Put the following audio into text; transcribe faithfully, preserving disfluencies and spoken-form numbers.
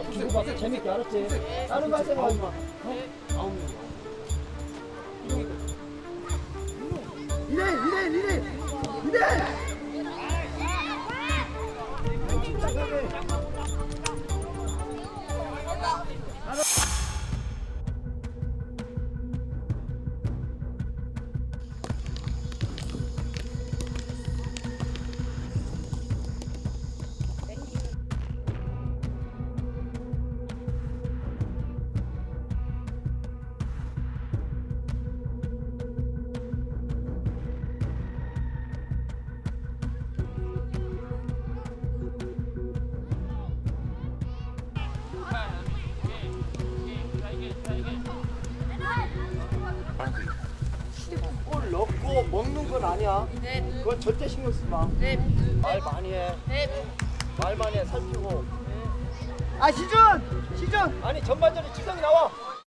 주고 받고 재밌게 알았지? 다른 말 생각하지 마. 아홉 명. 이래 이래 이래 이래. 골 넣고 먹는 건 아니야. 네. 그건 절대 신경 쓰지 마. 네. 말 많이 해. 네. 말 많이 해. 살피고. 아 시준! 시준! 아니 전반전에 지성이 나와.